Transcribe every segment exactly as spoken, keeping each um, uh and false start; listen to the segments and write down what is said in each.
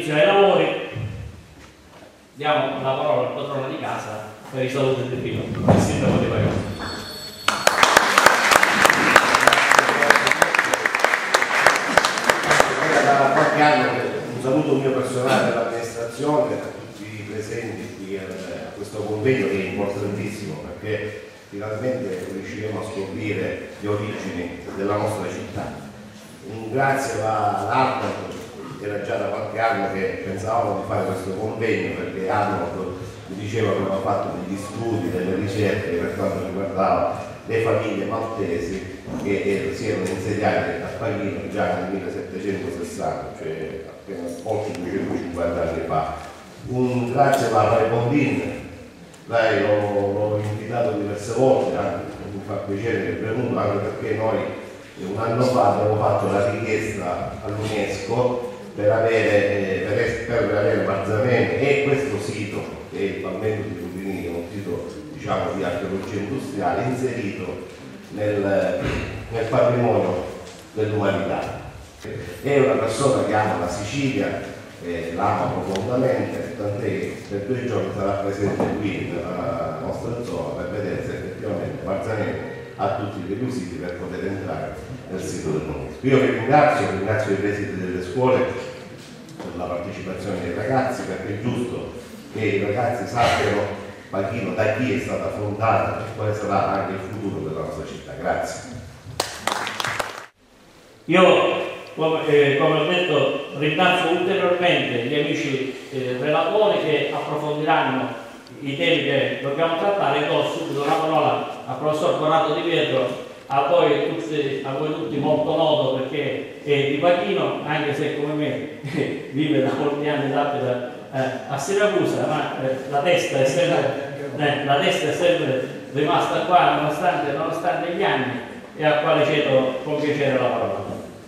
inizio ai lavori. Diamo la parola al padrone di casa per i saluti del primo, il sindaco di Pagano. Da qualche anno un saluto mio personale all'amministrazione, a tutti i presenti qui a questo convegno che è importantissimo perché finalmente riusciremo a scoprire le origini della nostra città. Un grazie va all'Arnold, era già da qualche anno che pensavamo di fare questo convegno perché Arnold mi diceva che aveva fatto degli studi, delle ricerche per quanto riguardava le famiglie maltesi che si erano insediate a Pagino già nel millesettecentosessanta, cioè appena oltre duecentocinquanta anni fa. Un grazie va a Rai Bondin, lei l'ho invitato diverse volte, anche mi fa piacere che è venuto, anche perché noi un anno fa abbiamo fatto la richiesta all'UNESCO per avere, per, per avere Marzamemi e questo sito, che è il palmento di Rubinini, un sito diciamo di archeologia industriale, inserito nel, nel patrimonio dell'umanità. È una persona che ama la Sicilia, eh, l'ama profondamente, tant'è che per due giorni sarà presente qui nella nostra zona per vedere se effettivamente Marzamemi ha tutti i requisiti per poter entrare nel sito del municipio. Io vi ringrazio, ringrazio i presidi delle scuole per la partecipazione dei ragazzi, perché è giusto che i ragazzi sappiano Pagino da chi è stata fondata e quale sarà anche il futuro della nostra città. Grazie. Io, come, eh, come ho detto, ringrazio ulteriormente gli amici eh, relatori che approfondiranno i temi che dobbiamo trattare. Do subito la parola al professor Corrado Di Pietro, a voi, tutti, a voi tutti molto noto perché è di Pachino, anche se come me vive da molti anni da, eh, a Siracusa, ma eh, la, testa è sempre, eh, la testa è sempre rimasta qua nonostante, nonostante gli anni, e a quale cedo con piacere la parola.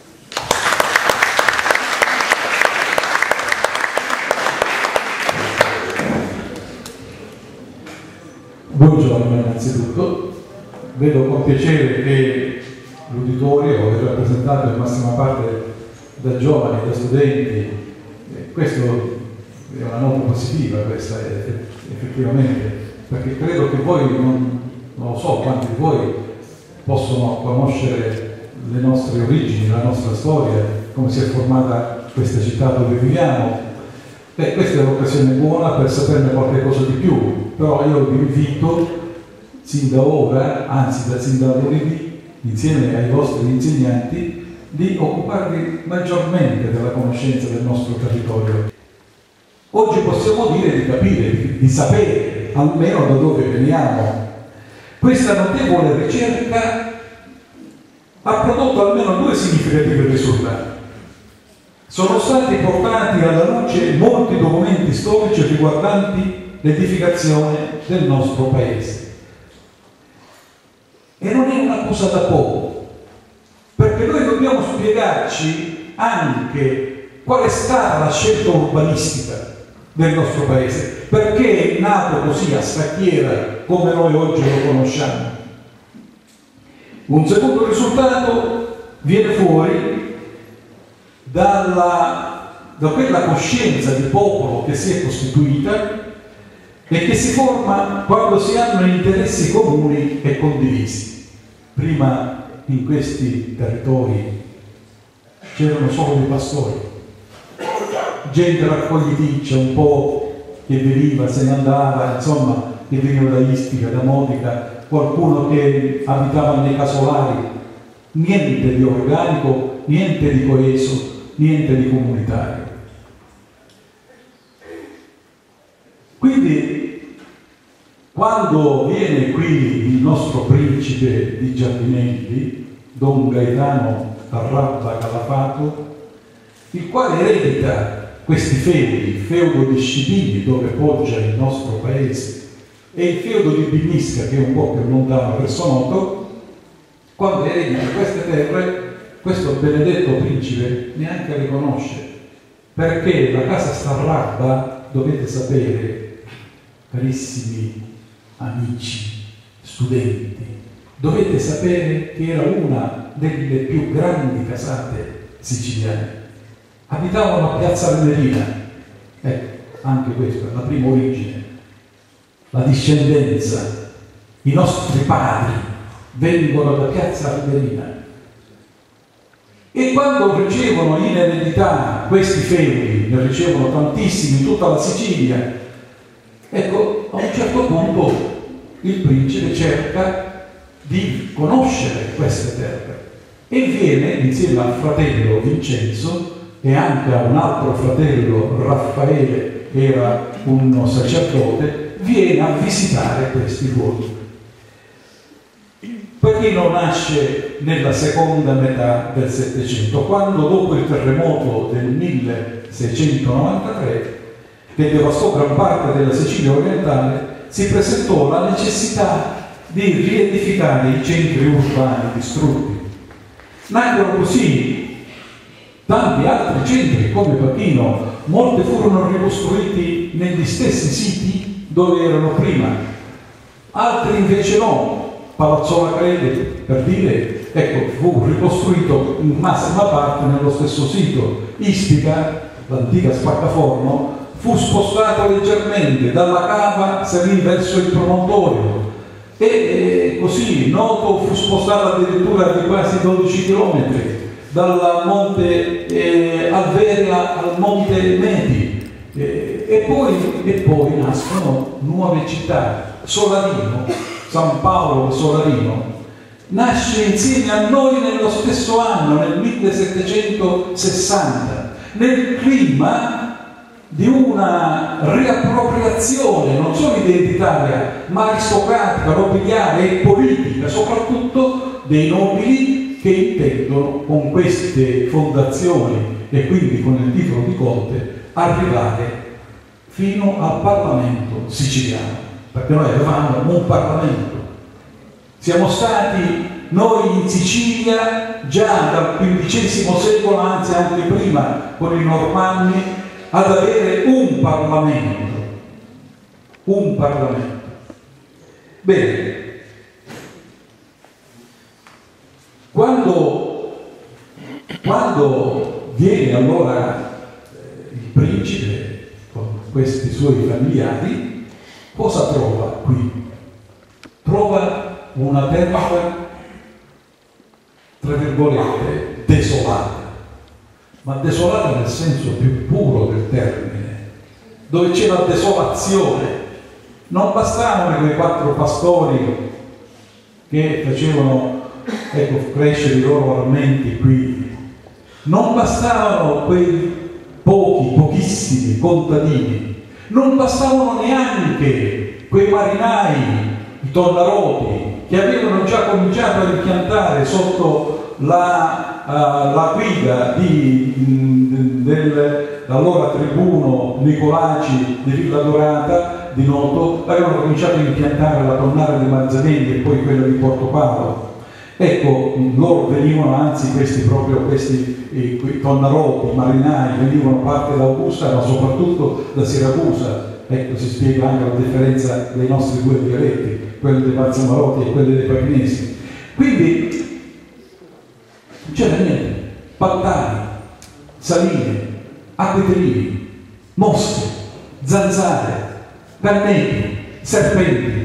Buongiorno innanzitutto. Vedo con piacere che l'uditorio è rappresentato in massima parte da giovani, da studenti. E questo è una nota positiva, questa è, effettivamente, perché credo che voi, non, non lo so quanti di voi possono conoscere le nostre origini, la nostra storia, come si è formata questa città dove viviamo. Beh, questa è l'occasione buona per saperne qualche cosa di più, però io vi invito sin da ora, anzi da sin da lunedì, insieme ai vostri insegnanti, di occuparvi maggiormente della conoscenza del nostro territorio. Oggi possiamo dire di capire, di, di sapere almeno da dove veniamo. Questa notevole ricerca ha prodotto almeno due significativi risultati. Sono stati portati alla luce molti documenti storici riguardanti l'edificazione del nostro paese. E non è una cosa da poco, perché noi dobbiamo spiegarci anche qual è stata la scelta urbanistica del nostro paese, perché è nato così a scacchiera come noi oggi lo conosciamo. Un secondo risultato viene fuori dalla, da quella coscienza di popolo che si è costituita e che si forma quando si hanno interessi comuni e condivisi. Prima in questi territori c'erano solo dei pastori, gente raccogliticcia, un po' che veniva, se ne andava, insomma, che veniva da Ispica, da Modica, qualcuno che abitava nei casolari, niente di organico, niente di coeso, niente di comunitario. Quindi, quando viene qui il nostro principe di Giardinelli, Don Gaetano Tarrabba Calafato, il quale eredita questi feudi, il feudo di Scipini dove poggia il nostro paese e il feudo di Binisca che è un po' più lontano verso Noto, quando eredita queste terre, questo benedetto principe neanche le conosce, perché la casa Starrabba, dovete sapere, carissimi amici, studenti, dovete sapere che era una delle più grandi casate siciliane. Abitavano a Piazza Armerina, Ecco, anche questa è la prima origine, la discendenza. I nostri padri vengono da Piazza Arderina e quando ricevono in eredità questi feudi, ne ricevono tantissimi in tutta la Sicilia, ecco, a un certo punto il principe cerca di conoscere queste terre e viene insieme al fratello Vincenzo e anche a un altro fratello Raffaele, che era uno sacerdote, viene a visitare questi luoghi. Pachino nasce nella seconda metà del Settecento, quando dopo il terremoto del milleseicentonovantatré, che devastò gran parte della Sicilia orientale, si presentò la necessità di riedificare i centri urbani distrutti. Nacquero così tanti altri centri come Pachino, molti furono ricostruiti negli stessi siti dove erano prima, altri invece no. Palazzola Crede, per dire, ecco, fu ricostruito in massima parte nello stesso sito. Ispica, l'antica Spaccaforno, fu spostato leggermente dalla cava, salì verso il promontorio e eh, così Noto fu spostato addirittura di quasi dodici chilometri dal monte eh, Alveria al monte Medi eh, e, poi, e poi nascono nuove città. Solarino, San Paolo Solarino, nasce insieme a noi nello stesso anno, nel millesettecentosessanta, nel clima di una riappropriazione non solo identitaria, ma aristocratica, nobiliare e politica, soprattutto dei nobili che intendono con queste fondazioni e quindi con il titolo di conte arrivare fino al Parlamento siciliano. Perché noi avevamo un Parlamento. Siamo stati noi in Sicilia già dal quindicesimo secolo, anzi anche prima con i Normanni, ad avere un Parlamento. Un Parlamento. Bene, quando, quando viene allora eh, il principe con questi suoi familiari, cosa trova qui? Trova una terra, tra virgolette, desolata, ma desolata nel senso più puro del termine, dove c'è la desolazione. Non bastavano quei quattro pastori che facevano, ecco, crescere i loro armenti qui, non bastavano quei pochi, pochissimi contadini, non bastavano neanche quei marinai, i tonnaroti, che avevano già cominciato a impiantare sotto la, uh, la guida di, dell'allora tribuno Nicolaci di Villa Dorata di Noto, avevano cominciato a impiantare la tonnara di Marzanelli e poi quella di Portopalo. Ecco, loro venivano, anzi questi proprio questi eh, tonnaroti, marinai, venivano parte da Augusta ma soprattutto da Siracusa. Ecco, si spiega anche la differenza dei nostri due dialetti, quelli dei Marzamarotti e quelli dei Papinesi. Quindi non c'era niente, pantani, saline, acquitrini, mosche, zanzare, canneti, serpenti.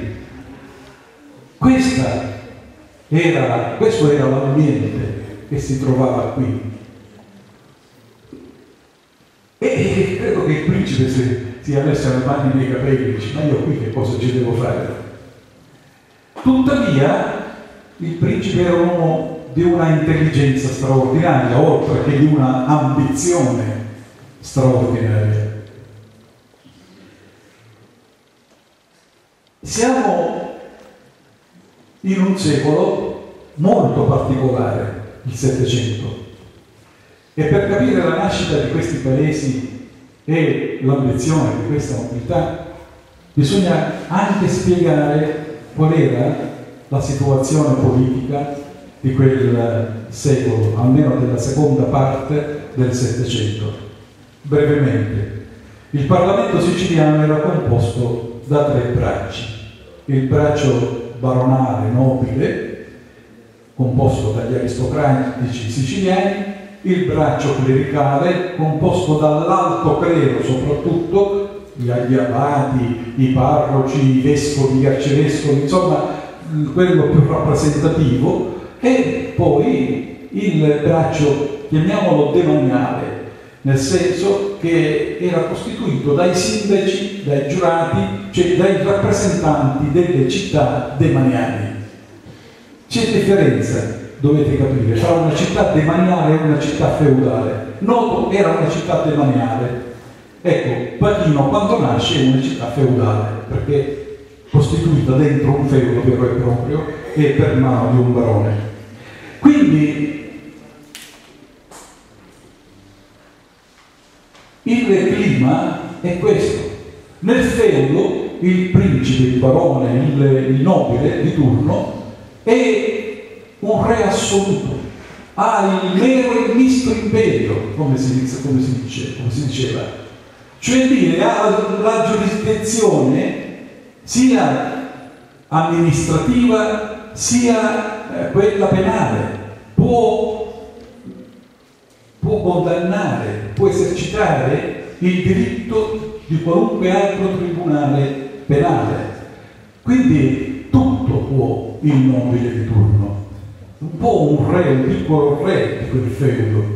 Questa Era, questo era l'ambiente che si trovava qui e credo che il principe si, si avesse le mani nei capelli e dice: ma io qui che cosa ci devo fare? Tuttavia il principe era un uomo di una intelligenza straordinaria, oltre che di una ambizione straordinaria. Siamo in un secolo molto particolare, il Settecento, e per capire la nascita di questi paesi e l'ambizione di questa nobiltà bisogna anche spiegare qual era la situazione politica di quel secolo, almeno della seconda parte del Settecento. Brevemente, il Parlamento siciliano era composto da tre bracci: il braccio baronale nobile, composto dagli aristocratici siciliani, il braccio clericale composto dall'alto clero soprattutto, gli abati, i parroci, i vescovi, gli arcivescovi, insomma quello più rappresentativo, e poi il braccio, chiamiamolo demaniale, nel senso che era costituito dai sindaci, dai giurati, cioè dai rappresentanti delle città demaniali. C'è differenza, dovete capire, tra una città demaniale e una città feudale. Noto era una città demaniale. Ecco, Pachino quando nasce è una città feudale, perché è costituita dentro un feudo vero e proprio e per mano di un barone. Quindi il clima è questo. Nel feudo il principe, il barone, il, il nobile di turno è un re assoluto, ha il mero e misto imperio, come si, come si, dice, come si diceva, cioè dire ha la giurisdizione sia amministrativa sia eh, quella penale, può, può condannare, può esercitare il diritto di qualunque altro tribunale penale, quindi tutto può il nobile di turno, un po' un re, un piccolo re di quel feudo.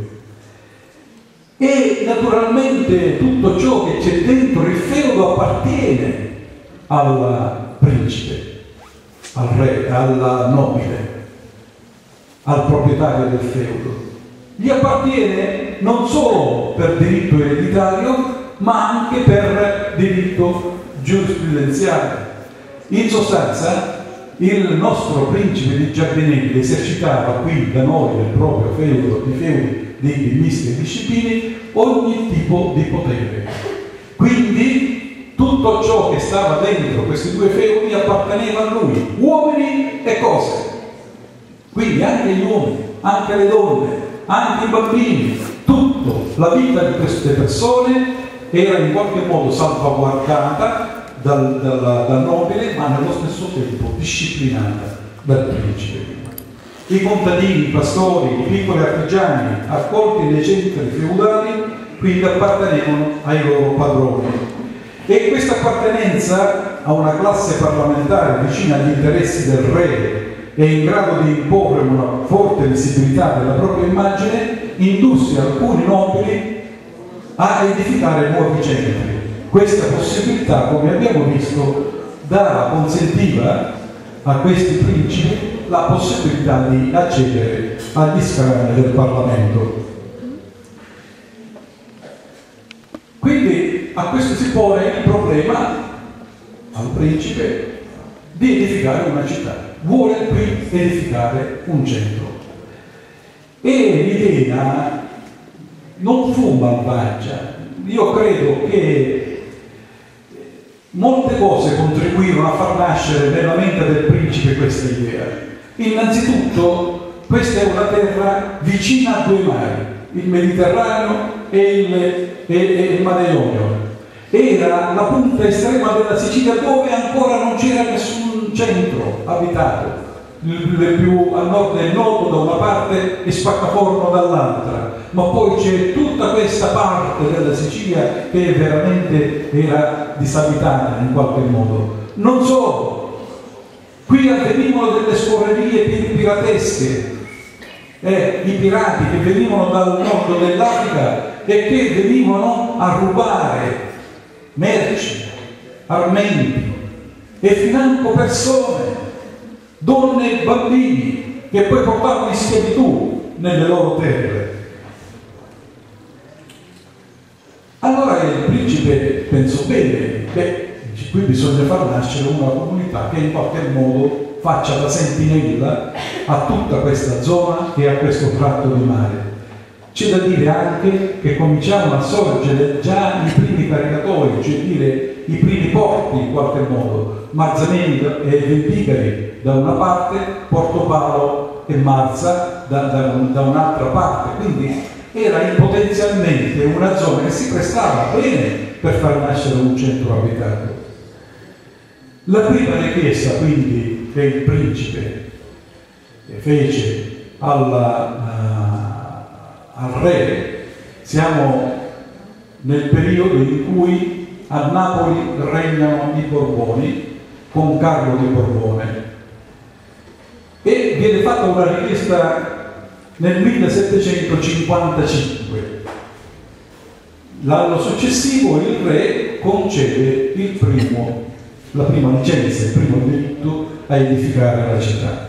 E naturalmente tutto ciò che c'è dentro il feudo appartiene al principe, al re, al nobile, al proprietario del feudo. Gli appartiene non solo per diritto ereditario, ma anche per diritto giurisprudenziale. In sostanza, il nostro principe di Giardinelli esercitava qui da noi, nel proprio feudo, di feudi di Mistri e Discipline, ogni tipo di potere. Quindi tutto ciò che stava dentro questi due feudi apparteneva a lui, uomini e cose. Quindi anche gli uomini, anche le donne, anche i bambini, tutto, la vita di queste persone era in qualche modo salvaguardata dal, dal, dal nobile, ma nello stesso tempo disciplinata dal principe. I contadini, i pastori, i piccoli artigiani, accolti nei centri feudali, quindi appartenevano ai loro padroni. E questa appartenenza a una classe parlamentare vicina agli interessi del re e in grado di imporre una forte visibilità della propria immagine, indusse alcuni nobili a edificare nuovi centri. Questa possibilità, come abbiamo visto, dava, consentiva a questi principi la possibilità di accedere agli scranni del Parlamento. Quindi a questo si pone il problema al principe di edificare una città. Vuole qui edificare un centro. E l'idea non fu malvagia. Io credo che molte cose contribuirono a far nascere nella mente del principe questa idea. Innanzitutto, questa è una terra vicina a due mari, il Mediterraneo e il, e, e il Mare Ionio. Era la punta estrema della Sicilia dove ancora non c'era nessun centro abitato. Il più a nord è Noto da una parte e Spaccaforno dall'altra, ma poi c'è tutta questa parte della Sicilia che veramente era disabitata in qualche modo. Non solo, qui avvenivano delle scorrerie piratesche, eh, i pirati che venivano dal nord dell'Africa e che venivano a rubare merci, armenti e financo persone, donne e bambini che poi portavano in schiavitù nelle loro terre. Allora il principe pensò bene, beh, qui bisogna far nascere una comunità che in qualche modo faccia da sentinella a tutta questa zona e a questo tratto di mare. C'è da dire anche che cominciavano a sorgere già i primi caricatori, cioè dire i primi porti in qualche modo, Marzanelli e Venticari da una parte, Portopalo e Marza da, da, da un'altra parte, quindi era potenzialmente una zona che si prestava bene per far nascere un centro abitato. La prima richiesta quindi che il principe fece alla, al re. Siamo nel periodo in cui a Napoli regnano i Borboni con Carlo di Borbone e viene fatta una richiesta nel millesettecentocinquantacinque. L'anno successivo il re concede il primo, la prima licenza, il primo diritto a edificare la città.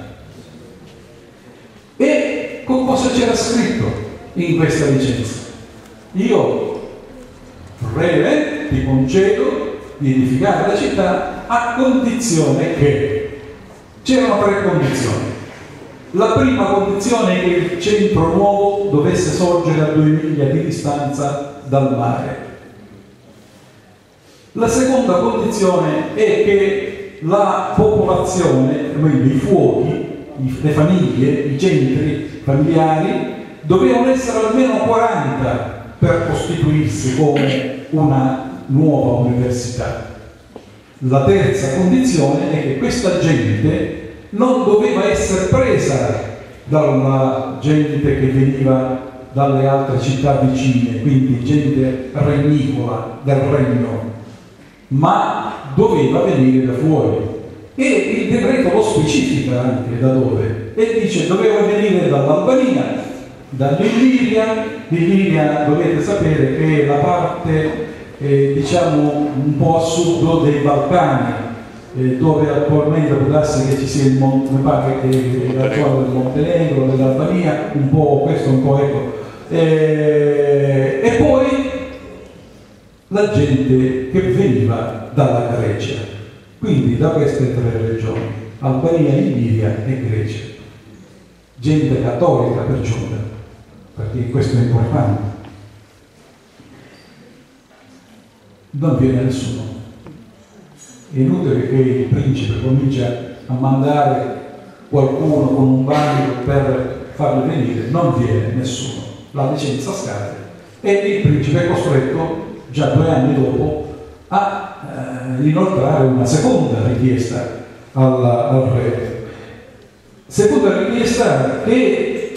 E con cosa c'era scritto in questa licenza? Io, re, ti concedo di edificare la città a condizione che c'erano tre condizioni. La prima condizione è che il centro nuovo dovesse sorgere a due miglia di distanza dal mare. La seconda condizione è che la popolazione, i fuochi, le famiglie, i centri familiari dovevano essere almeno quaranta per costituirsi come una nuova università. La terza condizione è che questa gente non doveva essere presa dalla gente che veniva dalle altre città vicine, quindi gente regnicola del regno, ma doveva venire da fuori. E il decreto lo specifica anche da dove, e dice doveva venire dall'Albania, dall'Illiria. L'Illiria dovete sapere che è la parte eh, diciamo un po' a sud dei Balcani, eh, dove attualmente può darsi che ci sia il Monte, mi pare che la zona del Montenegro, dell'Albania, un po' questo, un po' ecco. Eh, e poi la gente che veniva dalla Grecia, quindi da queste tre regioni, Albania, Illiria e Grecia, gente cattolica per giunta, perché questo è importante. Non viene nessuno. È inutile che il principe comincia a mandare qualcuno con un bagno per farli venire, non viene nessuno. La licenza scade e il principe è costretto, già due anni dopo, a eh, inoltrare una seconda richiesta al, al re. Seconda richiesta che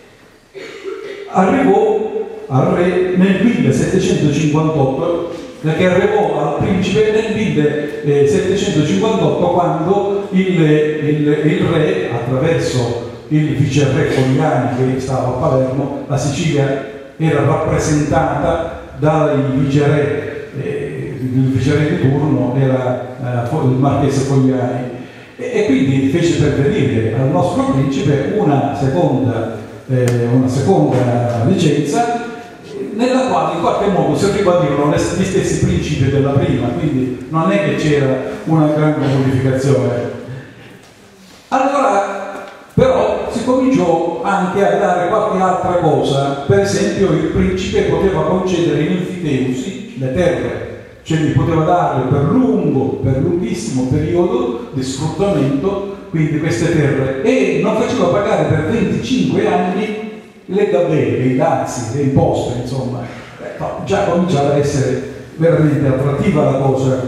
arrivò al re nel millesettecentocinquantotto, che arrivò al principe nel millesettecentocinquantotto, quando il, il, il re, attraverso il viceré Fogliani che stava a Palermo, la Sicilia era rappresentata dai viceré, eh, il viceré di turno era eh, il marchese Fogliani, e, e quindi fece pervenire al nostro principe una seconda, eh, una seconda licenza, nella quale in qualche modo si ribadivano gli stessi principi della prima, quindi non è che c'era una grande modificazione. Allora, però, si cominciò anche a dare qualche altra cosa. Per esempio, il principe poteva concedere in enfiteusi le terre, cioè gli poteva darle per lungo, per lunghissimo periodo di sfruttamento, quindi queste terre, e non faceva pagare per venticinque anni le gabelle, i dazi, le imposte, insomma. Eh, no, già cominciava ad essere veramente attrattiva la cosa.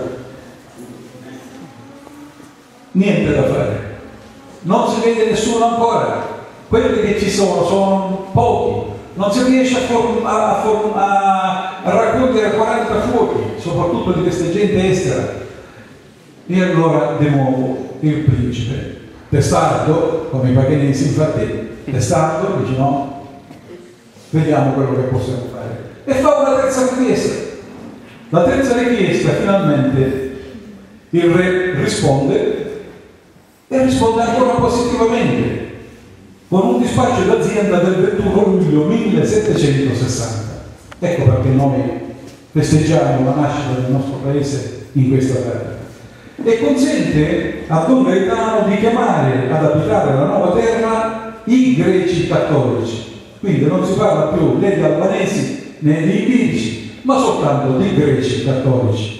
Niente da fare. Non si vede nessuno ancora, quelli che ci sono sono pochi, non si riesce a, form a, form a, a raccogliere quaranta fuochi, soprattutto di questa gente estera. E allora di nuovo il principe, testardo, come i paganesi, infatti, testardo, dice no, vediamo quello che possiamo fare. E fa una terza richiesta. La terza richiesta, finalmente, il re risponde, e risponde ancora positivamente con un dispaccio d'azienda del ventuno luglio millesettecentosessanta. Ecco perché noi festeggiamo la nascita del nostro paese in questa terra, e consente a Don Gaetano di chiamare ad abitare la nuova terra i greci cattolici. Quindi non si parla più né di albanesi né di iberici, ma soltanto di greci cattolici.